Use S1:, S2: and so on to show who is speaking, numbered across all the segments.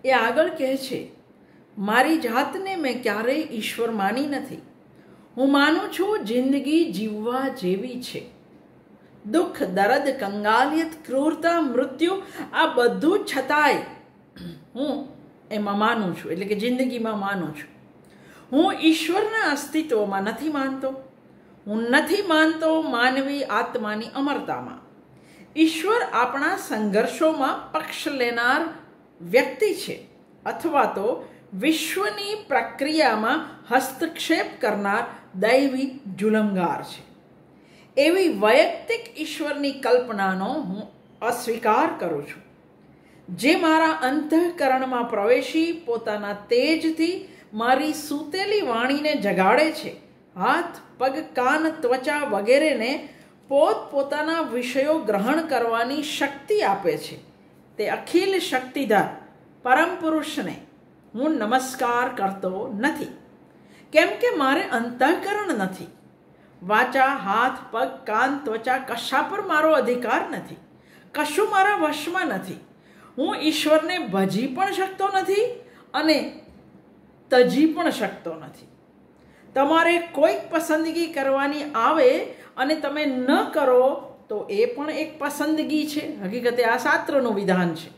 S1: એ આગળ કહે છે, મારી જાતને મેં ક્યારેય ઈશ્વર માની નથી. હું માનું છું જિંદગી જીવવા જેવી છે. દુઃખ, દર્દ, કંગાલિયત, ક્રૂરતા, મૃત્યુ, આ બધું છતાંય હું એમાં માનું છું, એટલે કે જિંદગીમાં માનું છું. હું ઈશ્વરના અસ્તિત્વમાં નથી માનતો. હું નથી માનતો માનવી આત્માની અમરતામાં. ઈશ્વર આપણા સંઘર્ષોમાં પક્ષ લેનાર વ્યક્તિ છે અથવા તો વિશ્વની પ્રક્રિયામાં હસ્તક્ષેપ કરનાર દૈવી જુલમગાર છે. એવી વૈયક્તિક ઈશ્વરની કલ્પનાનો હું અસ્વીકાર કરું છું, જે મારા અંતઃકરણમાં પ્રવેશી પોતાના તેજથી મારી સૂતેલી વાણીને જગાડે છે. હાથ, પગ, કાન, ત્વચા વગેરેને પોતપોતાના વિષયો ગ્રહણ કરવાની શક્તિ આપે છે. તે અખિલ શક્તિધર પરમ પુરુષને હું નમસ્કાર કરતો નથી, કેમ કે મારે અંતઃકરણ નથી. વાચા, હાથ, પગ, કાન, ત્વચા કશા પર મારો અધિકાર નથી. કશું મારા વશમાં નથી. હું ઈશ્વરને ભજી પણ શકતો નથી અને તજી પણ શકતો નથી. તમારે કોઈક પસંદગી કરવાની આવે અને તમે ન કરો તો એ પણ એક પસંદગી છે. હકીકતે આ શાસ્ત્રનું વિધાન છે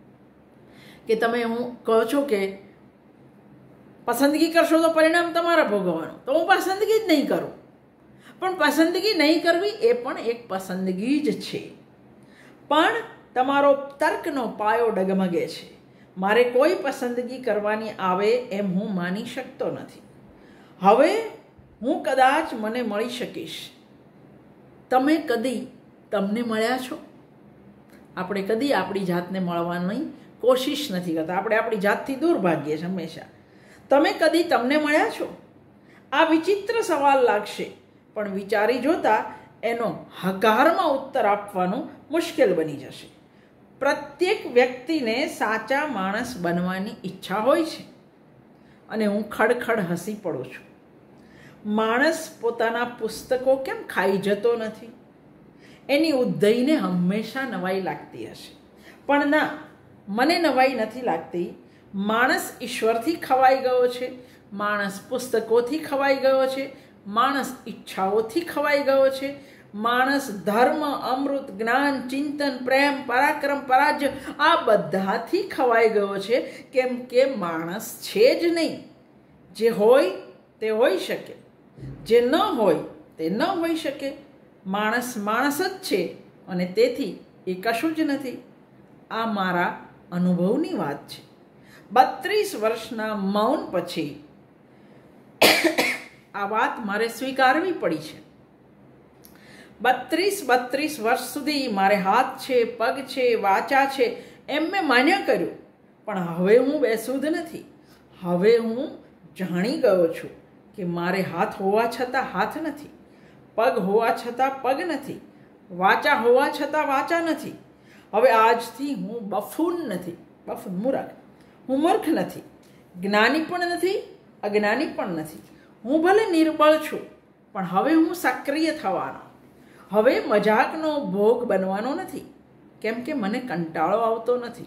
S1: કે તમે હું કહો છો કે પસંદગી કરશો તો પરિણામ તમારા ભોગવવાનું, તો હું પસંદગી જ નહીં કરું. પણ પસંદગી નહીં કરવી એ પણ એક પસંદગી જ છે. પણ તમારો તર્કનો પાયો ડગમગે છે. મારે કોઈ પસંદગી કરવાની આવે એમ હું માની શકતો નથી. હવે હું કદાચ મને મળી શકીશ. તમે કદી તમને મળ્યા છો? આપણે કદી આપણી જાતને મળવાની કોશિશ નથી કરતા. આપણે આપણી જાતથી દૂર ભાગીએ છીએ હંમેશા. તમે કદી તમને મળ્યા છો? આ વિચિત્ર સવાલ લાગશે, પણ વિચારી જોતા એનો હકારમાં ઉત્તર આપવાનું મુશ્કેલ બની જશે. પ્રત્યેક વ્યક્તિને સાચા માણસ બનવાની ઈચ્છા હોય છે અને હું ખડખડ હસી પડું છું. માણસ પોતાના પુસ્તકો કેમ ખાઈ જતો નથી? એની ઉદ્ધઈને હંમેશા નવાઈ લાગતી હશે. પણ ના, મને નવાઈ નથી લાગતી. માણસ ઈશ્વરથી ખવાઈ ગયો છે. માણસ પુસ્તકોથી ખવાઈ ગયો છે. માણસ ઈચ્છાઓથી ખવાઈ ગયો છે. માણસ ધર્મ, અમૃત, જ્ઞાન, ચિંતન, પ્રેમ, પરાક્રમ, પરાજય આ બધાથી ખવાઈ ગયો છે. કેમ કે માણસ છે જ નહીં. જે હોય તે હોઈ શકે, જે ન હોય તે ન હોઈ શકે. માણસ માણસ જ છે અને તેથી એ કશું જ નથી. આ મારા અનુભવની વાત છે. 32 વર્ષના મૌન પછી આ વાત મારે સ્વીકારવી પડી છે. 32 વર્ષ સુધી મારે હાથ છે, પગ છે, વાચા છે એમ મેં માન્ય કર્યું. પણ હવે હું બેસુદ નથી. હવે હું જાણી ગયો છું કે મારે હાથ હોવા છતાં હાથ નથી, પગ હોવા છતાં પગ નથી, વાચા હોવા છતાં વાચા નથી. હવે આજથી હું બફૂન નથી, બફૂન મૂર્ખ. હું મૂર્ખ નથી, જ્ઞાની પણ નથી, અજ્ઞાની પણ નથી. હું ભલે નિર્બળ છું, પણ હવે હું સક્રિય થવાનો, હવે મજાકનો ભોગ બનવાનો નથી. કેમ કે મને કંટાળો આવતો નથી.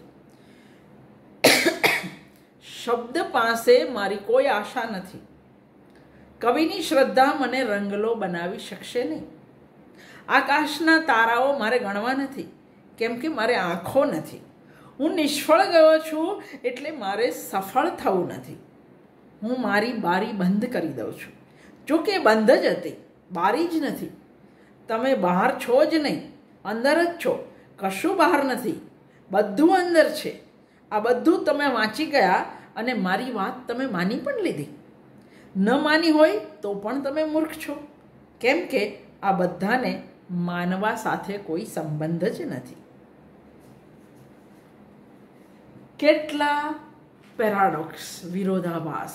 S1: શબ્દ પાસે મારી કોઈ આશા નથી. કવિની શ્રદ્ધા મને રંગલો બનાવી શકશે નહીં. આકાશના તારાઓ મારે ગણવા નથી, કેમ કે મારે આંખો નથી. હું નિષ્ફળ ગયો છું એટલે મારે સફળ થવું નથી. હું મારી બારી બંધ કરી દઉં છું. જોકે બંધ જ હતી, બારી જ નથી. તમે બહાર છો જ નહીં, અંદર જ છો. કશું બહાર નથી, બધું અંદર છે. આ બધું તમે વાંચી ગયા અને મારી વાત તમે માની પણ લીધી. ન માની હોય તો પણ તમે મૂર્ખ છો, કેમ કે આ બધાને માનવા સાથે કોઈ સંબંધ જ નથી. કેટલા પેરાડોક્સ, વિરોધાભાસ.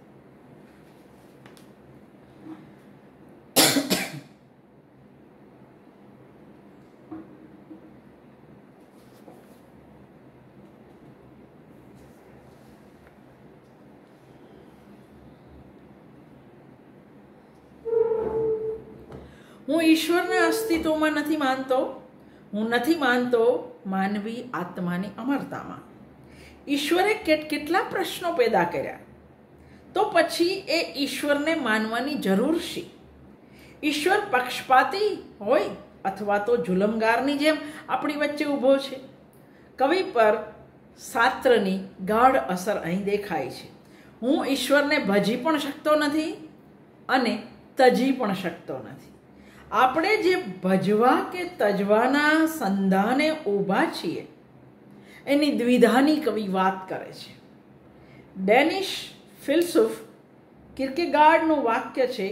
S1: હું ઈશ્વરના અસ્તિત્વમાં નથી માનતો. હું નથી માનતો માનવી આત્માની અમરતામાં. ઈશ્વરે કેટલા પ્રશ્નો પેદા કર્યા, તો પછી એ ઈશ્વરને માનવાની જરૂર છે? ઈશ્વર પક્ષપાતી હોય અથવા તો જુલમગારની જેમ આપણી વચ્ચે ઊભો છે? કવિ પર શાસ્ત્રની ગાઢ અસર અહીં દેખાય છે. હું ઈશ્વરને ભજી પણ શકતો નથી અને તજી પણ શકતો નથી. આપણે જે ભજવા કે તજવાના સંધાને ઊભા છીએ એની દ્વિધાની કવિ વાત કરે છે. ડેનિશ ફિલસૂફ કિર્કેગાર્ડનું વાક્ય છે,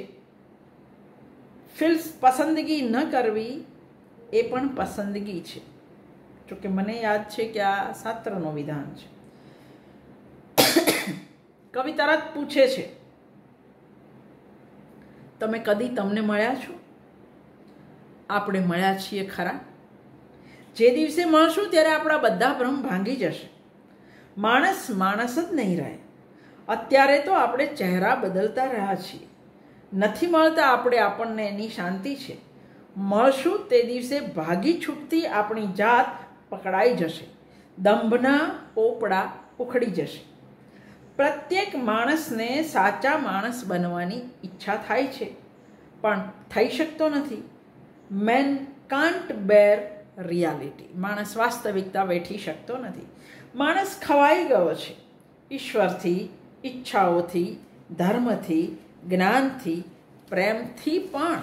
S1: પસંદગી ન કરવી એ પણ પસંદગી છે. જોકે મને યાદ છે કે આ શાસ્ત્રનો વિધાન છે. કવિ તરત પૂછે છે, તમે કદી તમને મળ્યા છો? આપણે મળ્યા છીએ ખરા? જે દિવસે મળશું ત્યારે આપણા બધા ભ્રમ ભાંગી જશે. માણસ માણસ જ નહીં રહે. અત્યારે તો આપણે ચહેરા બદલતા રહ્યા છીએ. નથી મળતા આપણને એની શાંતિ છે. મળશું તે દિવસે ભાગી છૂટતી આપણી જાત પકડાઈ જશે. દંભના પોપડા ઉખડી જશે. પ્રત્યેક માણસને સાચા માણસ બનવાની ઈચ્છા થાય છે, પણ થઈ શકતો નથી. Man can't bear reality. માણસ વાસ્તવિકતા વેઠી શકતો નથી. માણસ ખવાઈ ગયો છે ઈશ્વરથી, ઈચ્છાઓથી, ધર્મથી, જ્ઞાનથી, પ્રેમથી પણ.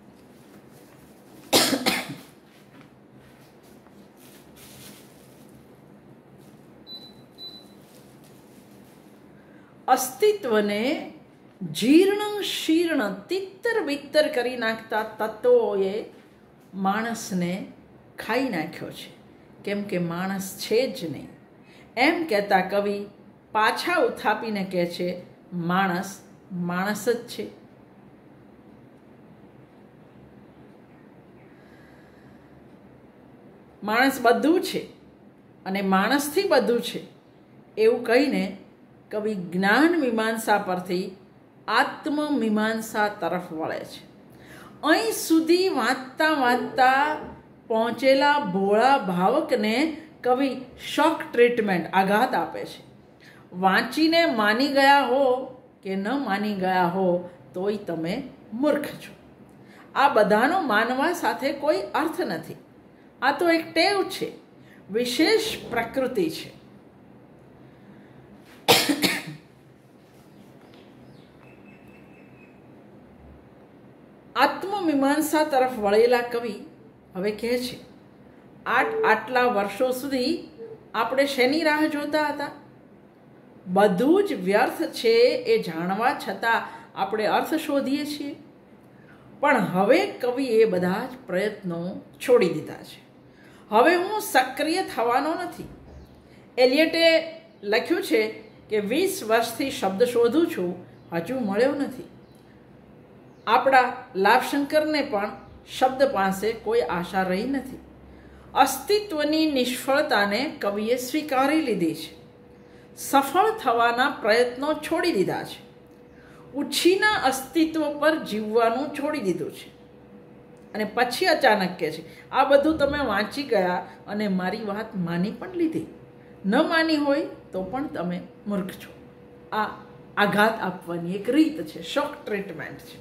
S1: અસ્તિત્વને જીર્ણ શીર્ણ તિત્તર બિત્તર કરી નાખતા તત્વોએ માણસને ખાઈ નાખ્યો છે, કેમ કે માણસ છે જ નહીં. એમ કહેતા કવિ પાછા ઉથાપીને કહે છે, માણસ માણસ જ છે. માણસ બધું છે અને માણસથી બધું છે એવું કહીને કવિ જ્ઞાન મીમાંસા પરથી આત્મમીમાંસા તરફ વળે છે. અહીં સુધી વાંચતા વાંચતા પહોંચેલા ભોળા ભાવકને કવિ શોક ટ્રીટમેન્ટ, આઘાત આપે છે. વાંચીને માની ગયા હો કે ન માની ગયા હો તોય તમે મૂર્ખ છો. આ બધાનો માનવા સાથે કોઈ અર્થ નથી. આ તો એક ટેવ છે, વિશેષ પ્રકૃતિ છે. આત્મમીમાંસા તરફ વળેલા કવિ હવે કહે છે, આટલા વર્ષો સુધી આપણે શેની રાહ જોતા હતા? બધું જ વ્યર્થ છે એ જાણવા છતાં આપણે અર્થ શોધીએ છીએ. પણ હવે કવિએ બધા જ પ્રયત્નો છોડી દીધા છે. હવે હું સક્રિય થવાનો નથી. એલિયટે લખ્યું છે કે 20 વર્ષથી શબ્દ શોધું છું, હજુ મળ્યો નથી. આપણા લાભશંકરને પણ શબ્દ પાસે કોઈ આશા રહી નથી. અસ્તિત્વની નિષ્ફળતાને કવિએ સ્વીકારી લીધી છે. સફળ થવાના પ્રયત્નો છોડી દીધા છે. ઉછીના અસ્તિત્વ પર જીવવાનું છોડી દીધું છે. અને પછી અચાનક કહે છે, આ બધું તમે વાંચી ગયા અને મારી વાત માની પણ લીધી. ન માની હોય તો પણ તમે મૂર્ખ છો. આ આઘાત આપવાની એક રીત છે, શોક ટ્રીટમેન્ટ છે.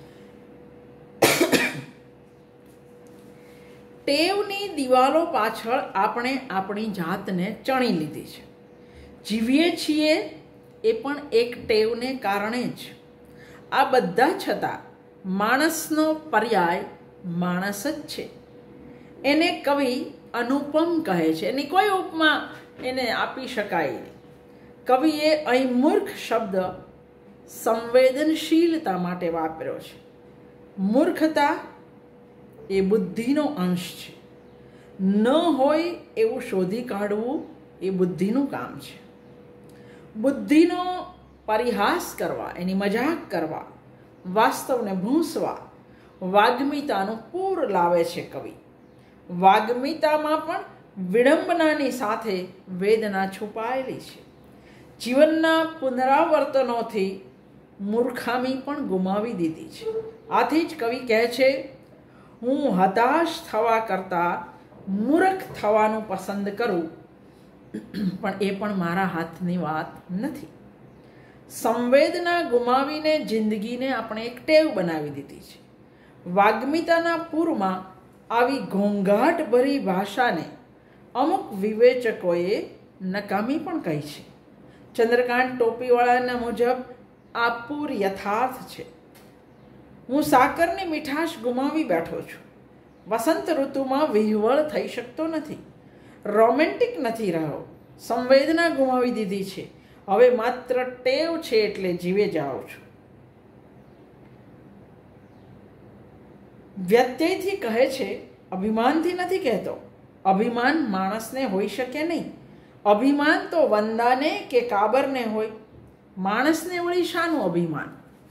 S1: ટેવની દિવાલો પાછળ આપણે આપણી જાતને ચણી લીધી છે. જીવીએ છીએ એ પણ એક ટેવને કારણે જ. આ બધા છતાં માણસનો પર્યાય માણસ જ છે. એને કવિ અનુપમ કહે છે. એની કોઈ ઉપમા એને આપી શકાય નહીં. કવિએ અહીં મૂર્ખ શબ્દ સંવેદનશીલતા માટે વાપર્યો છે. મૂર્ખતા એ બુદ્ધિનો અંશ છે. ન હોય એવું શોધી કાઢવું એ બુદ્ધિનું કામ છે. બુદ્ધિનો પરિહાસ કરવા, એની મજાક કરવા, વાસ્તવને ભૂંસવા વાગ્મીતાનું પૂર લાવે છે કવિ. વાગ્મીતામાં પણ વિડંબનાની સાથે વેદના છુપાયેલી છે. જીવનના પુનરાવર્તનોથી મૂર્ખામી પણ ગુમાવી દીધી છે. આથી જ કવિ કહે છે, હું હતાશ થવા કરતાં મૂર્ખ થવાનું પસંદ કરું. પણ એ પણ મારા હાથની વાત નથી. સંવેદના ગુમાવીને જિંદગીને આપણે એક ટેવ બનાવી દીધી છે. વાગ્મિતાના પૂરમાં આવી ઘોંઘાટભરી ભાષાને અમુક વિવેચકોએ નકામી પણ કહી છે. ચંદ્રકાંત ટોપીવાળાના મુજબ આ પૂર યથાર્થ છે. હું સાકરની મીઠાશ ગુમાવી બેઠો છું. વસંત ઋતુમાં વિહવળ થઈ શકતો નથી. રોમેન્ટિક નથી રહ્યો. સંવેદના ગુમાવી દીધી છે. હવે માત્ર ટેવ છે એટલે જીવે જાઉં છું. વ્યત્યયથી કહે છે, અભિમાનથી નથી કહેતો. અભિમાન માણસને હોઈ શકે નહીં. અભિમાન તો વંદાને કે કાબરને હોય. માણસને વળી શાનું અભિમાન?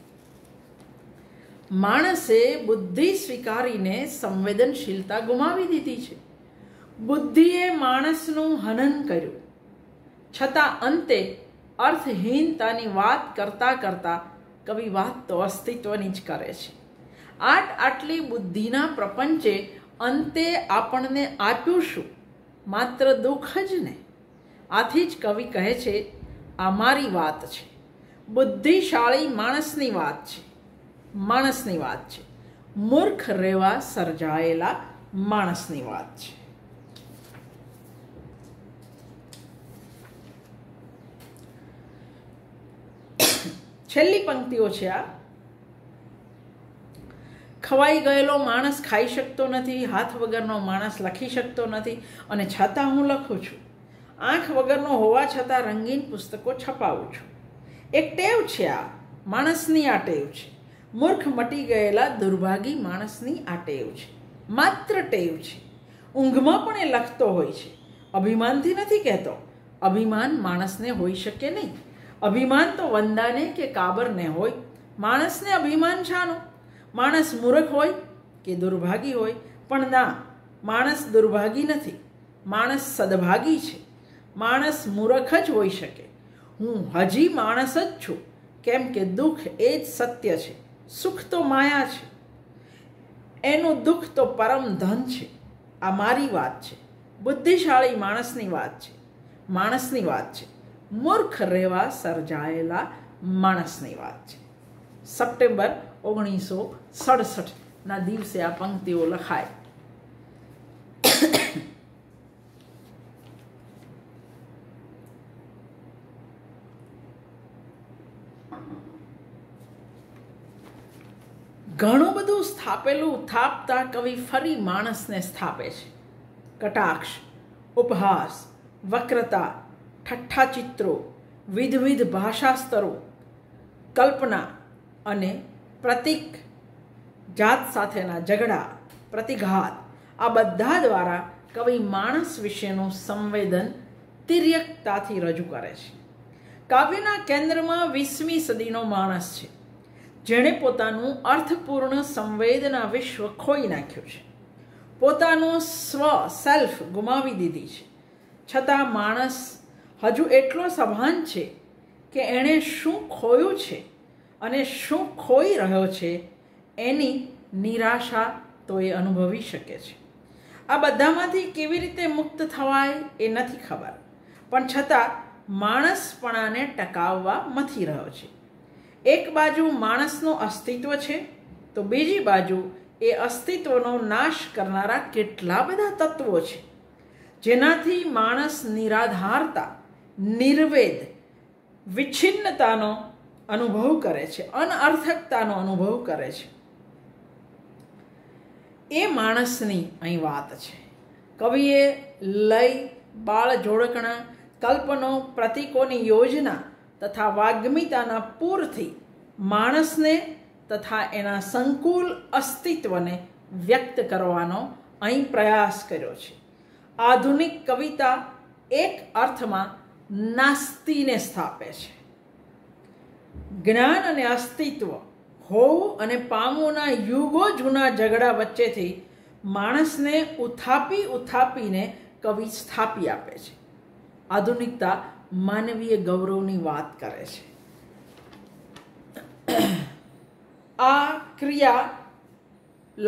S1: માણસે બુદ્ધિ સ્વીકારીને સંવેદનશીલતા ગુમાવી દીધી છે. બુદ્ધિએ માણસનું હનન કર્યું. છતાં અંતે અર્થહીનતાની વાત કરતાં કરતાં કવિ વાત તો અસ્તિત્વની જ કરે છે. આટલી બુદ્ધિના પ્રપંચે અંતે આપણને આપ્યું શું? માત્ર દુઃખ જ ને. આથી જ કવિ કહે છે, આ મારી વાત છે. બુદ્ધિશાળી માણસની વાત છે. માણસની વાત છે. મૂર્ખ રહેવા સર્જાયેલા માણસની વાત છે. છેલ્લી પંક્તિઓ છે આ. ખવાઈ ગયેલો માણસ ખાઈ શકતો નથી. હાથ વગરનો માણસ લખી શકતો નથી. અને છતાં હું લખું છું. આંખ વગરનો હોવા છતાં રંગીન પુસ્તકો છપાવું છું. એક ટેવ છે આ. માણસની આ ટેવ છે. મૂર્ખ મટી ગયેલા દુર્ભાગી માણસની આ ટેવ છે. માત્ર ટેવ છે. ઊંઘમાં પણ એ લખતો હોય છે. અભિમાનથી નથી કહેતો. અભિમાન માણસને હોઈ શકે નહીં. અભિમાન તો વંદાને કે કાબરને હોય. માણસને અભિમાન શાનું? માણસ મૂર્ખ હોય કે દુર્ભાગી હોય? પણ ના, માણસ દુર્ભાગી નથી. માણસ સદભાગી છે. માણસ મૂર્ખ જ હોઈ શકે. હું હજી માણસ જ છું. કેમ કે દુઃખ એ જ સત્ય છે. સુખ તો માયા છે. એનું દુઃખ તો પરમ ધન છે. આ મારી વાત છે. બુદ્ધિશાળી માણસની વાત છે. માણસની વાત છે. મૂર્ખ રહેવા સર્જાયેલા માણસની વાત છે. સપ્ટેમ્બર 1967ના દિવસે આ પંક્તિઓ લખાય. ઘણું બધું સ્થાપેલું થાપતા કવિ ફરી માણસને સ્થાપે છે. કટાક્ષ, ઉપહાસ, વક્રતા, ઠઠ્ઠા ચિત્રો, વિધવિધ ભાષાસ્તરો, કલ્પના અને પ્રતીક, જાત સાથેના ઝઘડા, પ્રતિઘાત, આ બધા દ્વારા કવિ માણસ વિશેનું સંવેદન તિર્યકતાથી રજૂ કરે છે. કાવ્યના કેન્દ્રમાં 20મી સદીનો માણસ છે, જેણે પોતાનું અર્થપૂર્ણ સંવેદના વિશ્વ ખોઈ નાખ્યું છે. પોતાનો સેલ્ફ ગુમાવી દીધી છે. છતાં માણસ હજુ એટલો સભાન છે કે એણે શું ખોયું છે અને શું ખોઈ રહ્યો છે એની નિરાશા તો એ અનુભવી શકે છે. આ બધામાંથી કેવી રીતે મુક્ત થવાય એ નથી ખબર, પણ છતાં માણસપણાને ટકાવવા મથી રહ્યો છે. એક બાજુ માણસનું અસ્તિત્વ છે, તો બીજી બાજુ એ અસ્તિત્વનો નાશ કરનારા કેટલા બધા તત્વો છે, જેનાથી માણસ નિરાધારતા, નિર્વેદ, વિચ્છિન્નતાનો અનુભવ કરે છે, અનઅર્થકતાનો અનુભવ કરે છે. એ માણસની અહીં વાત છે. કવિએ લય, બાળ જોડકણા, કલ્પનો, પ્રતીકોની યોજના તથા વાગ્મિતાના પૂરથી માણસને તથા એના સંકુલ અસ્તિત્વને વ્યક્ત કરવાનો અહીં પ્રયાસ કર્યો છે. આધુનિક કવિતા એક અર્થમાં નાસ્તિને સ્થાપે છે. જ્ઞાન અને અસ્તિત્વ, હોવું અને પામવુંના યુગો જૂના ઝઘડા વચ્ચેથી માણસને ઉથાપીને કવિ સ્થાપી આપે છે. આધુનિકતા માનવીય ગૌરવની વાત કરે છે. આ ક્રિયા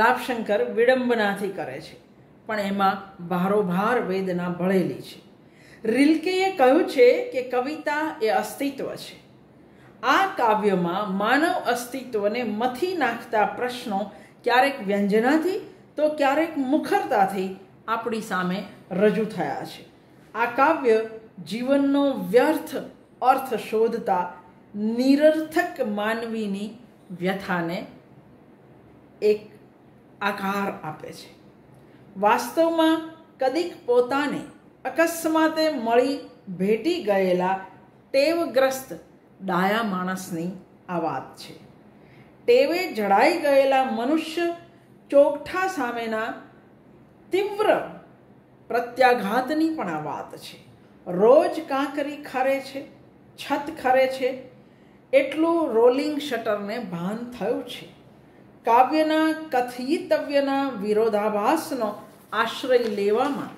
S1: લાભશંકર વિડંબનાથી કરે છે, પણ એમાં ભારોભાર વેદના ભળેલી છે. રિલ્કેએ કહ્યું છે કે કવિતા એ અસ્તિત્વ છે. આ કાવ્યમાં માનવ અસ્તિત્વને મથી નાખતા પ્રશ્નો ક્યારેક વ્યંજનાથી તો ક્યારેક મુખરતાથી આપણી સામે રજૂ થયા છે. આ કાવ્ય જીવનનો વ્યર્થ અર્થ શોધતા નિરર્થક માનવીની વ્યથાને એક આકાર આપે છે. વાસ્તવમાં કદીક પોતાને અકસ્માતે મળી ભેટી ગયેલા ટેવગ્રસ્ત ડાયા માણસની આ વાત છે. ટેવે જડાઈ ગયેલા મનુષ્ય ચોકઠા સામેના તીવ્ર પ્રત્યાઘાતની પણ આ વાત છે. રોજ કાંકરી ખરે છે, છત ખરે છે, એટલું રોલિંગ શટરને ભાન થયું છે. કાવ્યના કથયિતવ્યના વિરોધાભાસનો આશ્રય લેવામાં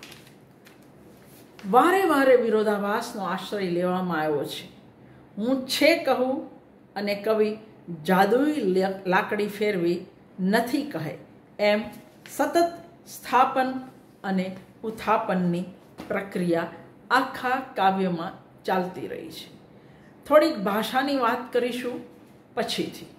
S1: વારે વિરોધાભાસનો આશ્રય લેવામાં આવ્યો છે. હું છે કહું અને કવિ જાદુઈ લાકડી ફેરવી નથી કહે એમ સતત સ્થાપન અને ઉત્થાપનની પ્રક્રિયા આખા કાવ્યમાં ચાલતી રહી છે. થોડીક ભાષાની વાત કરીશું પછીથી.